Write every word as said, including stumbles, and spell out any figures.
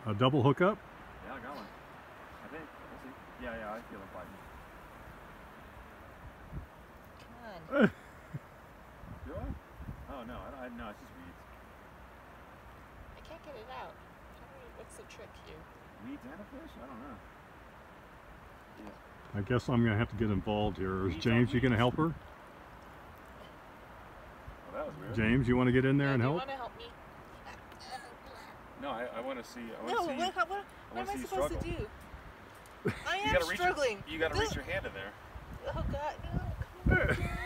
A double hookup? Yeah, I got one. I think. We'll see. Yeah, yeah, I feel him fighting. Come on. Do I? Oh no, I, I no, it's just weeds. I can't get it out. Tell me what's the trick here? Weeds and a fish? I don't know. Yeah. I guess I'm going to have to get involved here. Is Weeds James, on you going to weeds. help her? Well, that was weird. James, you want to get in there Yeah, and do you help? want to help me? No, I, I want to see. I want No, to see. what, what, what I am wanna I see you supposed struggle. to do? I You am gotta reach. struggling. You got to No. reach your hand in there. Oh God, no. Come on.